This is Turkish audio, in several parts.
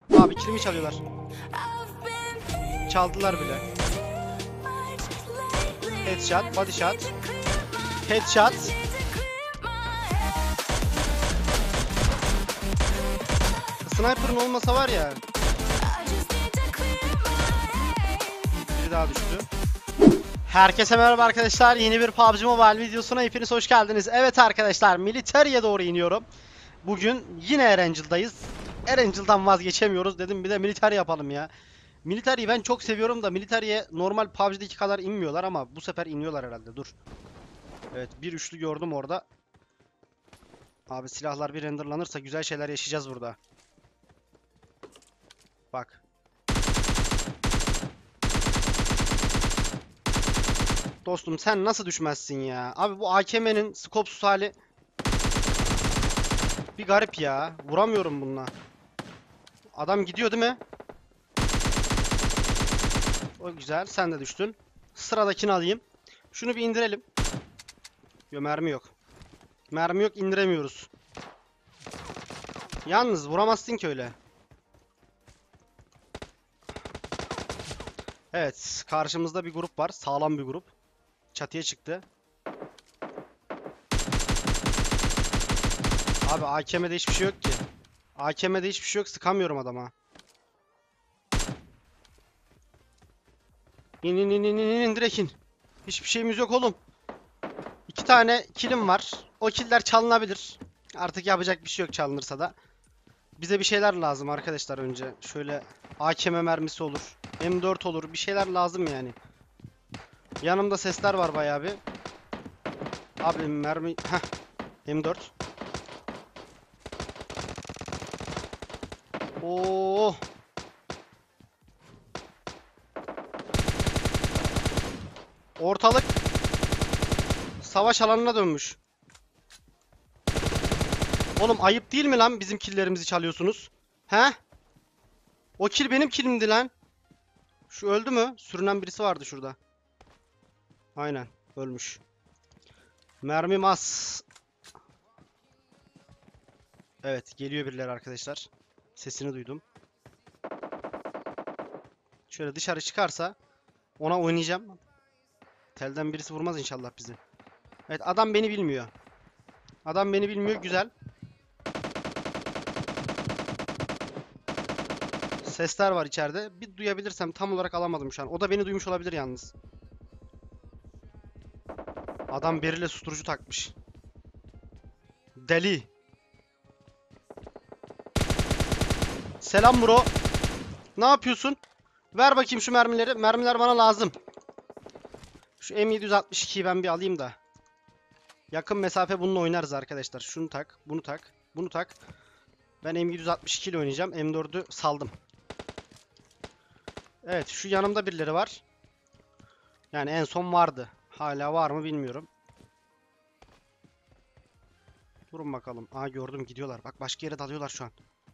Abi kilimi çalıyorlar. Çaldılar bile. Headshot, body shot. Headshot. Sniper'ın olmasa var ya. Biri daha düştü. Herkese merhaba arkadaşlar. Yeni bir PUBG Mobile videosuna hepiniz hoş geldiniz. Evet arkadaşlar, Military'e doğru iniyorum. Bugün yine Erangel'dayız. Erangel'dan vazgeçemiyoruz dedim, bir de Military yapalım ya. Military'yi ben çok seviyorum da Military'e normal PUBG'deki kadar inmiyorlar ama bu sefer iniyorlar herhalde. Dur. Evet, bir üçlü gördüm orada. Abi silahlar bir renderlanırsa güzel şeyler yaşayacağız burada. Bak. Dostum sen nasıl düşmezsin ya? Abi bu AKM'nin skopsuz hali bir garip ya. Vuramıyorum bununla. Adam gidiyor değil mi? O güzel. Sen de düştün. Sıradakini alayım. Şunu bir indirelim. Yok, mermi yok. Mermi yok, indiremiyoruz. Yalnız vuramazsın ki öyle. Evet, karşımızda bir grup var. Sağlam bir grup. Çatıya çıktı. Abi AKM'de hiçbir şey yok ki. AKM'de hiçbir şey yok. Sıkamıyorum adama. İn direkt in. Hiçbir şeyimiz yok oğlum. 2 tane killim var. O killer çalınabilir. Artık yapacak bir şey yok çalınırsa da. Bize bir şeyler lazım arkadaşlar önce. Şöyle AKM mermisi olur. M4 olur. Bir şeyler lazım yani. Yanımda sesler var bayağı bir. Abi mermi... Heh. M4. Oo. Ortalık savaş alanına dönmüş. Oğlum ayıp değil mi lan, bizim killlerimizi çalıyorsunuz? He? O kill benim killimdi lan. Şu öldü mü? Sürünen birisi vardı şurada. Aynen, ölmüş. Mermim az. Evet, geliyor birileri arkadaşlar. Sesini duydum. Şöyle dışarı çıkarsa ona oynayacağım. Telden birisi vurmaz inşallah bizi. Evet, adam beni bilmiyor. Adam beni bilmiyor, güzel. Sesler var içeride. Bir duyabilirsem, tam olarak alamadım şu an. O da beni duymuş olabilir yalnız. Adam berile susturucu takmış. Deli. Selam bro. Ne yapıyorsun? Ver bakayım şu mermileri. Mermiler bana lazım. Şu M762'yi ben bir alayım da. Yakın mesafe bununla oynarız arkadaşlar. Şunu tak, bunu tak, bunu tak. Ben M762 ile oynayacağım. M4'ü saldım. Evet, şu yanımda birileri var. Yani en son vardı. Hala var mı bilmiyorum. Durun bakalım. Aa, gördüm, gidiyorlar. Bak, başka yere dalıyorlar şu an.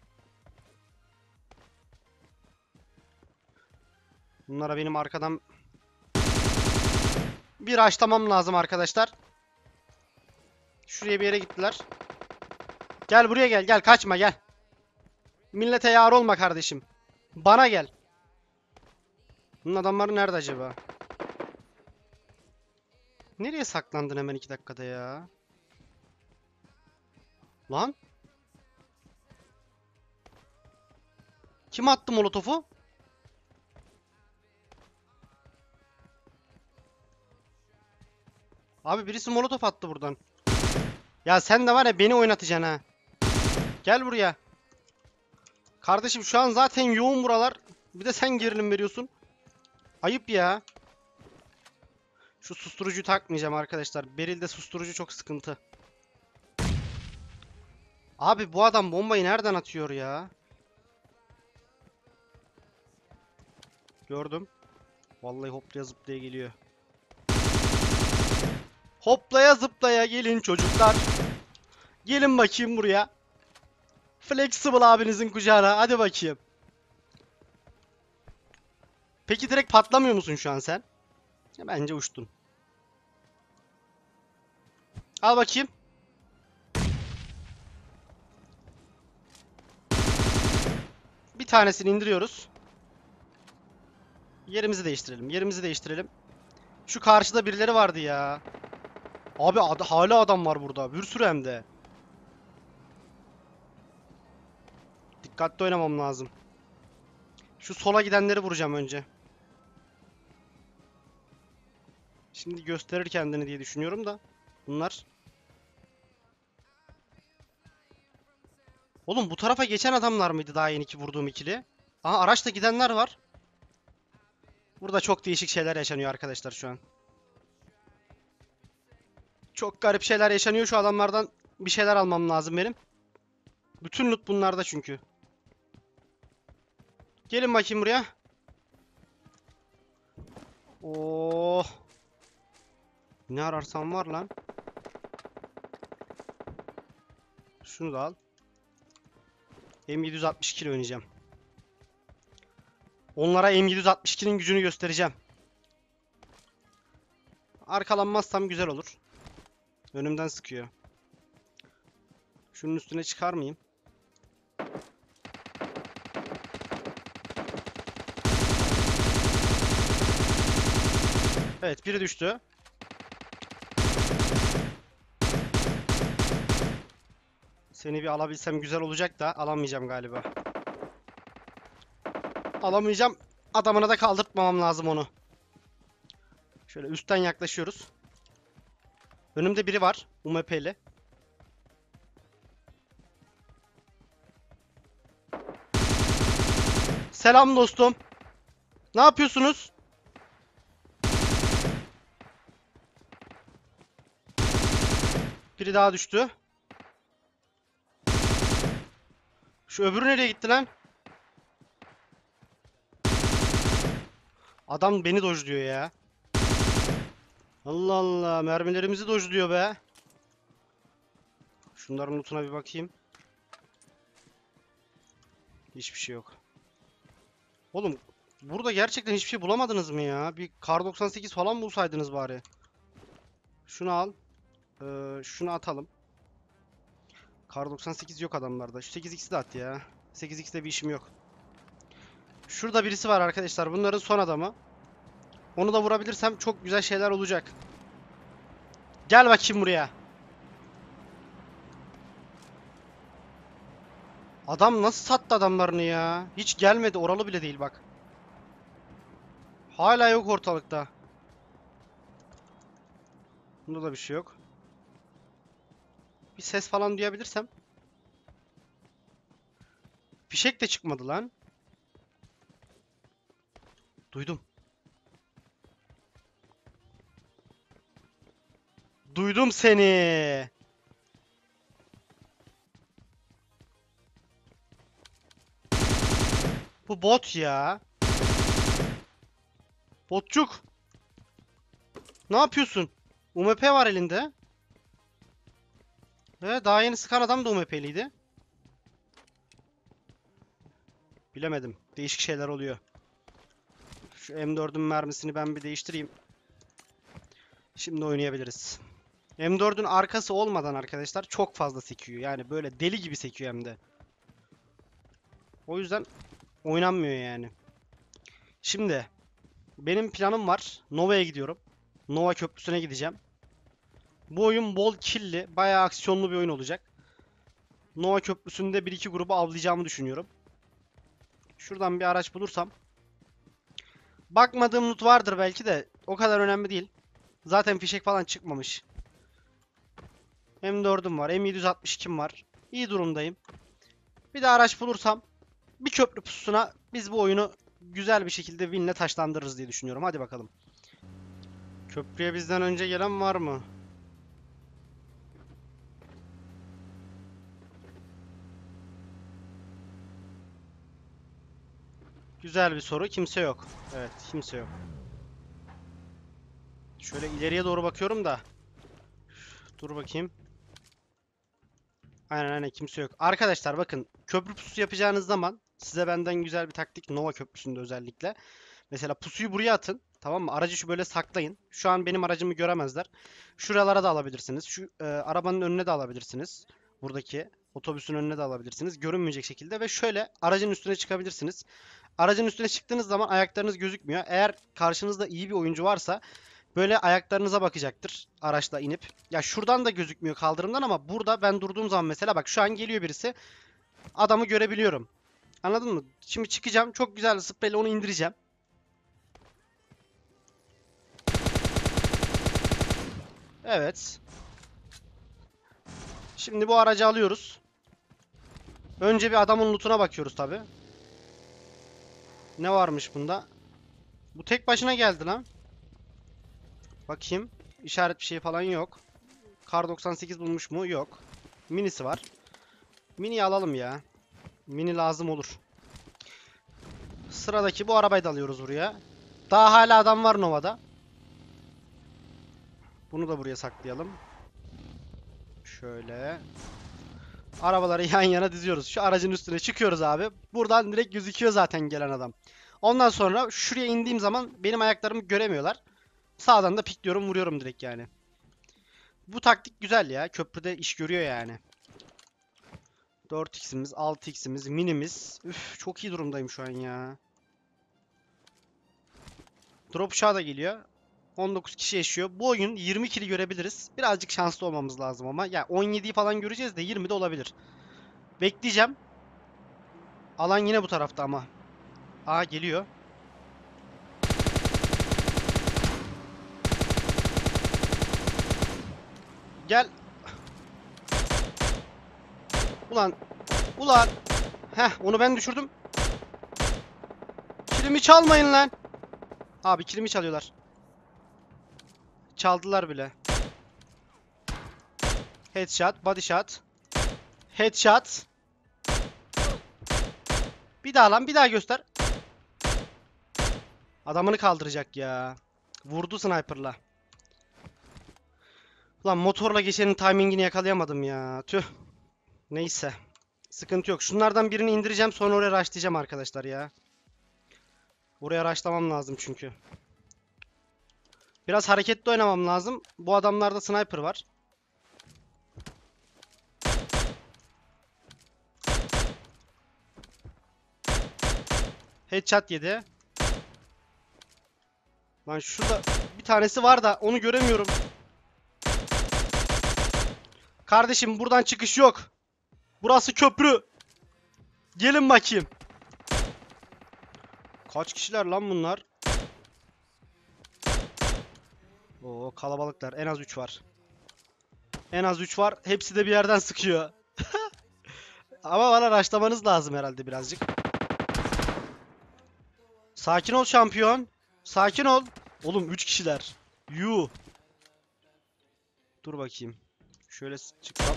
Bunlara benim arkadan bir açlamam lazım arkadaşlar. Şuraya bir yere gittiler. Gel buraya, gel gel, kaçma gel. Millete yar olma kardeşim. Bana gel. Bunun adamları nerede acaba? Nereye saklandın hemen 2 dakikada ya? Lan? Kim attı molotofu? Abi birisi molotof attı buradan. Ya sen de var ya, beni oynatacaksın ha. Gel buraya. Kardeşim şu an zaten yoğun buralar. Bir de sen gerilim veriyorsun. Ayıp ya. Şu susturucuyu takmayacağım arkadaşlar. Beril'de susturucu çok sıkıntı. Abi bu adam bombayı nereden atıyor ya? Gördüm. Vallahi hoplaya zıplaya geliyor. Hoplaya zıplaya gelin çocuklar. Gelin bakayım buraya. Flexible abinizin kucağına. Hadi bakayım. Peki direkt patlamıyor musun şu an sen? Ya bence uçtun. Al bakayım. Bir tanesini indiriyoruz. Yerimizi değiştirelim. Yerimizi değiştirelim. Şu karşıda birileri vardı ya. Abi hala adam var burada. Bir sürü hem de. Dikkatli oynamam lazım. Şu sola gidenleri vuracağım önce. Şimdi gösterir kendini diye düşünüyorum da. Bunlar. Oğlum bu tarafa geçen adamlar mıydı daha yeni ki vurduğum ikili? Aha araçla gidenler var. Burada çok değişik şeyler yaşanıyor arkadaşlar şu an. Çok garip şeyler yaşanıyor. Şu adamlardan bir şeyler almam lazım benim. Bütün loot bunlarda çünkü. Gelin bakayım buraya. Oh. Ne ararsam var lan. Şunu da al. M762 ile oynayacağım. Onlara M762'nin gücünü göstereceğim. Arkalanmazsam güzel olur. Önümden sıkıyor. Şunun üstüne çıkar mıyım? Evet, biri düştü. Seni bir alabilsem güzel olacak da alamayacağım galiba. Alamayacağım. Adamına da kaldırtmamam lazım onu. Şöyle üstten yaklaşıyoruz. Önümde biri var. UMP'li. Selam dostum. Ne yapıyorsunuz? Biri daha düştü. Şu öbürü nereye gitti lan? Adam beni dojluyor ya. Allah Allah, mermilerimizi dojluyor be. Şunların lootuna bir bakayım. Hiçbir şey yok. Oğlum burada gerçekten hiçbir şey bulamadınız mı ya? Bir kar 98 falan bulsaydınız bari. Şunu al. Şunu atalım. Kar 98 yok adamlarda. Şu 8x'i de at ya. 8x'de bir işim yok. Şurada birisi var arkadaşlar. Bunların son adamı. Onu da vurabilirsem çok güzel şeyler olacak. Gel bakayım buraya. Adam nasıl sattı adamlarını ya? Hiç gelmedi. Oralı bile değil bak. Hala yok ortalıkta. Bunda da bir şey yok. Bir ses falan duyabilirsem. Fişek de çıkmadı lan. Duydum. Duydum seni. Bu bot ya. Botçuk. Ne yapıyorsun? UMP var elinde. Daha yeni sıkan adam da UMP'liydi. Bilemedim. Değişik şeyler oluyor. Şu M4'ün mermisini ben bir değiştireyim. Şimdi oynayabiliriz. M4'ün arkası olmadan arkadaşlar çok fazla sekiyor. Yani böyle deli gibi sekiyor hem de. O yüzden oynanmıyor yani. Şimdi benim planım var. Nova'ya gidiyorum. Nova Köprüsü'ne gideceğim. Bu oyun bol kill'li, bayağı aksiyonlu bir oyun olacak. Nova Köprüsü'nde bir iki grubu avlayacağımı düşünüyorum. Şuradan bir araç bulursam. Bakmadığım loot vardır belki de o kadar önemli değil. Zaten fişek falan çıkmamış. M4'üm var, M762'm var. İyi durumdayım. Bir de araç bulursam bir köprü pususuna biz bu oyunu güzel bir şekilde winle taşlandırırız diye düşünüyorum. Hadi bakalım. Köprüye bizden önce gelen var mı? Güzel bir soru. Kimse yok. Evet, kimse yok. Şöyle ileriye doğru bakıyorum da. Dur bakayım. Aynen kimse yok. Arkadaşlar bakın, köprü pusu yapacağınız zaman size benden güzel bir taktik, Nova Köprüsü'nde özellikle. Mesela pusuyu buraya atın. Tamam mı? Aracı şu böyle saklayın. Şu an benim aracımı göremezler. Şuralara da alabilirsiniz. Şu arabanın önüne de alabilirsiniz. Buradaki Otobüsün önüne de alabilirsiniz. Görünmeyecek şekilde ve şöyle aracın üstüne çıkabilirsiniz. Aracın üstüne çıktığınız zaman ayaklarınız gözükmüyor. Eğer karşınızda iyi bir oyuncu varsa böyle ayaklarınıza bakacaktır araçla inip. Ya şuradan da gözükmüyor kaldırımdan ama burada ben durduğum zaman mesela bak şu an geliyor birisi. Adamı görebiliyorum. Anladın mı? Şimdi çıkacağım. Çok güzel bir spreyle onu indireceğim. Evet. Şimdi bu aracı alıyoruz. Önce bir adamın lootuna bakıyoruz tabi. Ne varmış bunda? Bu tek başına geldi lan. Bakayım. İşaret bir şey falan yok. Kar 98 bulmuş mu? Yok. Minisi var. Mini'yi alalım ya. Mini lazım olur. Sıradaki bu arabayı da alıyoruz buraya. Daha hala adam var Nova'da. Bunu da buraya saklayalım. Şöyle. Arabaları yan yana diziyoruz. Şu aracın üstüne çıkıyoruz abi. Buradan direkt gözüküyor zaten gelen adam. Ondan sonra şuraya indiğim zaman benim ayaklarımı göremiyorlar. Sağdan da pikliyorum, vuruyorum direkt yani. Bu taktik güzel ya. Köprüde iş görüyor yani. 4x'imiz, 6x'imiz, minimiz. Üf, çok iyi durumdayım şu an ya. Drop uçağı da geliyor. 19 kişi yaşıyor. Bu oyun 20 kili görebiliriz. Birazcık şanslı olmamız lazım ama. Ya 17'yi falan göreceğiz de 20 de olabilir. Bekleyeceğim. Alan yine bu tarafta ama. Aa geliyor. Gel. Ulan. Ulan. Heh onu ben düşürdüm. Kilimi çalmayın lan. Abi kilimi çalıyorlar. Çaldılar bile. Headshot, body shot. Headshot. Bir daha lan, bir daha göster. Adamını kaldıracak ya. Vurdu sniper'la. Ulan motorla geçenin timingini yakalayamadım ya. Tüh. Neyse. Sıkıntı yok. Şunlardan birini indireceğim sonra oraya rushlayacağım arkadaşlar ya. Oraya rushlamam lazım çünkü. Biraz hareketli oynamam lazım. Bu adamlarda sniper var. Headshot yedi. Lan şurada bir tanesi var da onu göremiyorum. Kardeşim buradan çıkış yok. Burası köprü. Gelin bakayım. Kaç kişiler lan bunlar? Oo kalabalıklar. En az 3 var. En az 3 var. Hepsi de bir yerden sıkıyor. Ama bana rushlamanız lazım herhalde birazcık. Sakin ol şampiyon. Sakin ol. Oğlum 3 kişiler. Yuh. Dur bakayım. Şöyle çıksam.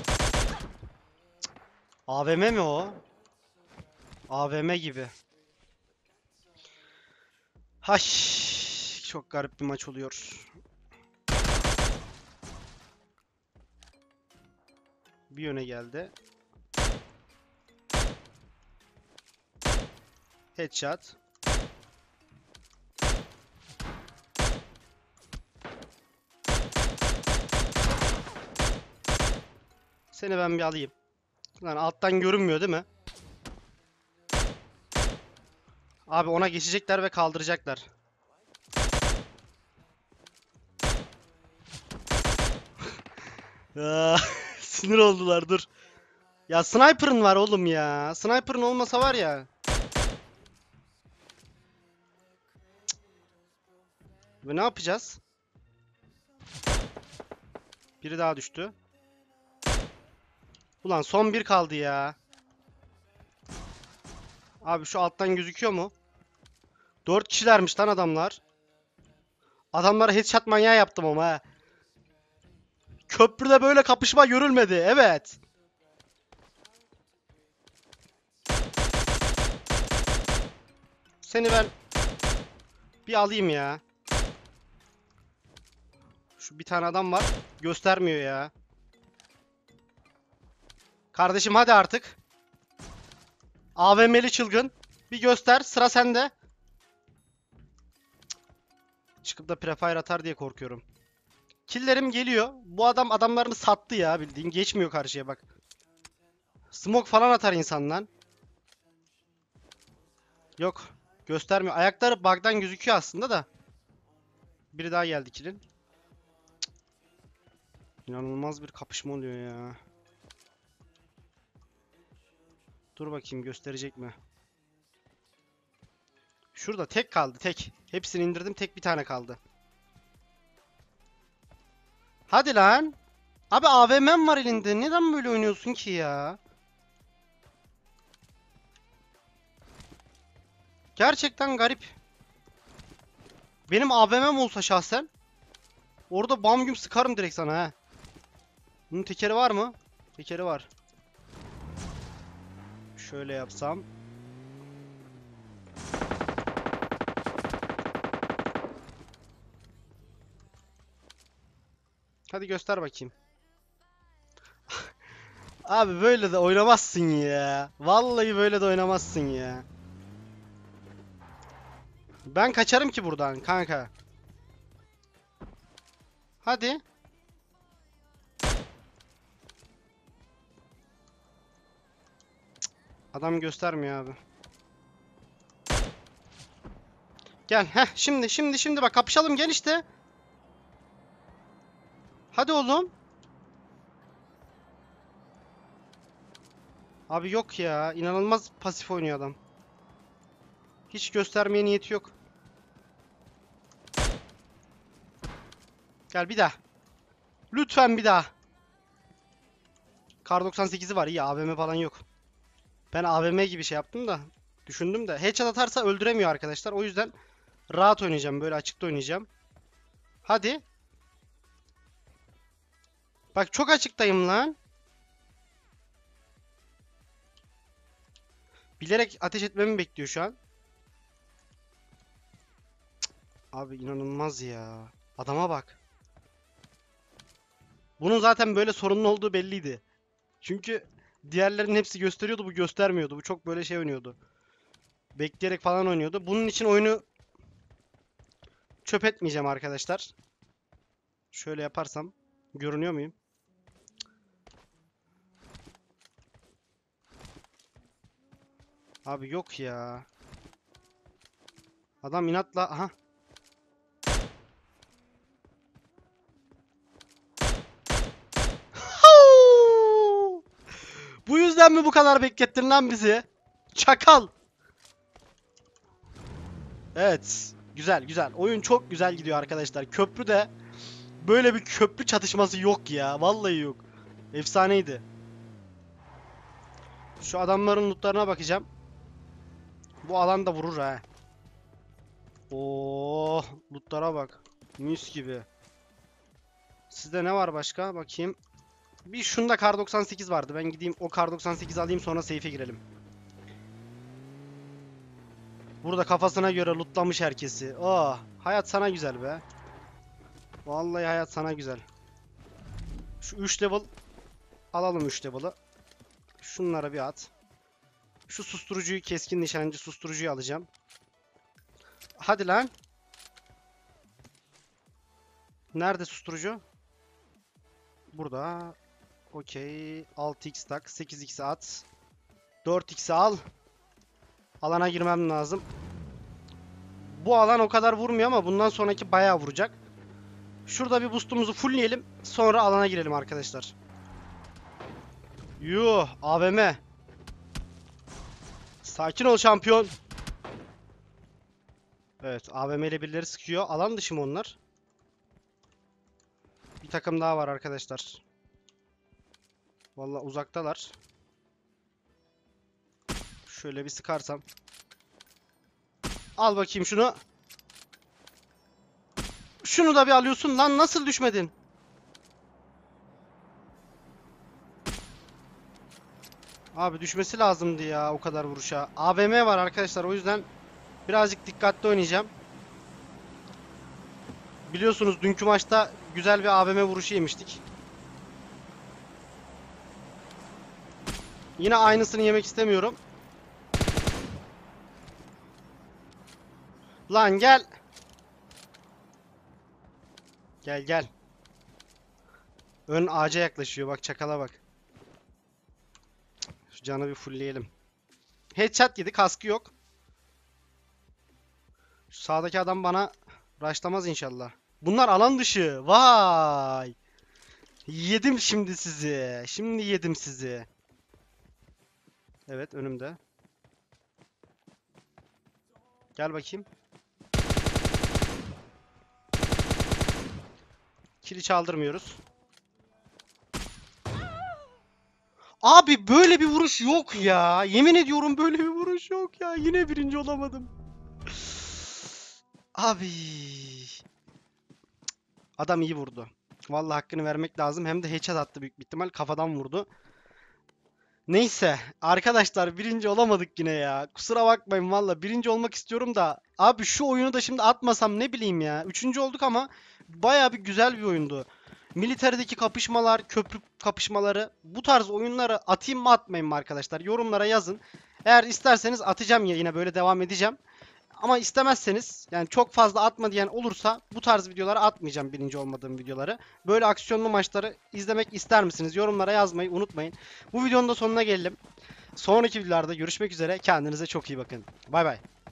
AVM mi o? AVM gibi. Hay. Çok garip bir maç oluyor. Bir yöne geldi. Headshot. Seni ben bir alayım. Lan alttan görünmüyor değil mi? Abi ona geçecekler ve kaldıracaklar. Sinir oldular dur. Ya sniper'ın var oğlum ya. Sniper'ın olmasa var ya. Ve ne yapacağız? Biri daha düştü. Ulan son bir kaldı ya. Abi şu alttan gözüküyor mu? 4 kişilermiş lan adamlar. Adamlara headshot manyağı yaptım ama ha. Köprüde böyle kapışma görülmedi. Evet. Seni ben bir alayım ya. Şu bir tane adam var. Göstermiyor ya. Kardeşim hadi artık. AVM'li çılgın. Bir göster. Sıra sende. Çıkıp da prefire atar diye korkuyorum. Killerim geliyor. Bu adam adamlarını sattı ya bildiğin. Geçmiyor karşıya bak. Smoke falan atar insan lan. Yok. Göstermiyor. Ayakları bug'dan gözüküyor aslında da. Biri daha geldi kilin. İnanılmaz bir kapışma oluyor ya. Dur bakayım gösterecek mi? Şurada tek kaldı tek. Hepsini indirdim tek bir tane kaldı. Hadi lan. Abi AVM'm var elinde. Neden böyle oynuyorsun ki ya? Gerçekten garip. Benim AVM'm olsa şahsen orada bam güm sıkarım direkt sana ha. Bunun tekeri var mı? Tekeri var. Şöyle yapsam. Hadi göster bakayım. Abi böyle de oynamazsın ya. Vallahi böyle de oynamazsın ya. Ben kaçarım ki buradan kanka. Hadi. Adam göstermiyor abi. Gel. Heh şimdi bak kapışalım gel işte. Hadi oğlum. Abi yok ya. İnanılmaz pasif oynuyor adam. Hiç göstermeye niyeti yok. Gel bir daha. Lütfen bir daha. Kar 98'i var. İyi AVM falan yok. Ben AVM gibi şey yaptım da. Düşündüm de. Headshot atarsa öldüremiyor arkadaşlar. O yüzden rahat oynayacağım. Böyle açıkta oynayacağım. Hadi. Bak çok açıktayım lan. Bilerek ateş etmemi bekliyor şu an. Abi inanılmaz ya. Adama bak. Bunun zaten böyle sorunlu olduğu belliydi. Çünkü diğerlerinin hepsi gösteriyordu, bu göstermiyordu. Bu çok böyle şey oynuyordu. Bekleyerek falan oynuyordu. Bunun için oyunu çöp etmeyeceğim arkadaşlar. Şöyle yaparsam görünüyor muyum? Abi yok ya. Adam inatla aha. Bu yüzden mi bu kadar beklettin lan bizi? Çakal. Evet. Güzel güzel. Oyun çok güzel gidiyor arkadaşlar. Köprüde böyle bir köprü çatışması yok ya. Vallahi yok. Efsaneydi. Şu adamların lootlarına bakacağım. Bu alan da vurur ha. Oo, lootlara bak. Mis gibi. Sizde ne var başka? Bakayım. Bir şunda kar 98 vardı. Ben gideyim o kar 98 alayım sonra safe'e girelim. Burada kafasına göre lootlamış herkesi. Oh, hayat sana güzel be. Vallahi hayat sana güzel. Şu 3 level alalım 3 level'ı. Şunlara bir at. Şu susturucuyu keskin nişancı susturucuyu alacağım. Hadi lan. Nerede susturucu? Burada. Okey. 6x tak. 8x at. 4x'i al. Alana girmem lazım. Bu alan o kadar vurmuyor ama bundan sonraki bayağı vuracak. Şurada bir boost'umuzu fullleyelim. Sonra alana girelim arkadaşlar. Yuh AVM. Sakin ol şampiyon. Evet AVM ile birileri sıkıyor. Alan dışı mı onlar? Bir takım daha var arkadaşlar. Vallahi uzaktalar. Şöyle bir sıkarsam. Al bakayım şunu. Şunu da bir alıyorsun lan nasıl düşmedin? Abi düşmesi lazımdı ya o kadar vuruşa. AVM var arkadaşlar o yüzden birazcık dikkatli oynayacağım. Biliyorsunuz dünkü maçta güzel bir AVM vuruşu yemiştik. Yine aynısını yemek istemiyorum. Lan gel. Gel gel. Ön ağaca yaklaşıyor bak çakala bak. Şu canı bir fullleyelim. Headshot yedi, kaskı yok. Şu sağdaki adam bana rushlamaz inşallah. Bunlar alan dışı. Vay. Yedim şimdi sizi. Şimdi yedim sizi. Evet, önümde. Gel bakayım. Kili çaldırmıyoruz. Abi böyle bir vuruş yok ya. Yemin ediyorum böyle bir vuruş yok ya. Yine birinci olamadım. Abi. Adam iyi vurdu. Vallahi hakkını vermek lazım. Hem de headshot attı büyük bir ihtimal. Kafadan vurdu. Neyse. Arkadaşlar birinci olamadık yine ya. Kusura bakmayın valla. Birinci olmak istiyorum da. Abi şu oyunu da şimdi atmasam ne bileyim ya. Üçüncü olduk ama baya bir güzel bir oyundu. Military'deki kapışmalar, köprü kapışmaları, bu tarz oyunları atayım mı atmayayım mı arkadaşlar? Yorumlara yazın. Eğer isterseniz atacağım ya, yine böyle devam edeceğim. Ama istemezseniz, yani çok fazla atma diyen olursa bu tarz videoları atmayacağım, birinci olmadığım videoları. Böyle aksiyonlu maçları izlemek ister misiniz? Yorumlara yazmayı unutmayın. Bu videonun da sonuna gelelim. Sonraki videolarda görüşmek üzere. Kendinize çok iyi bakın. Bay bay.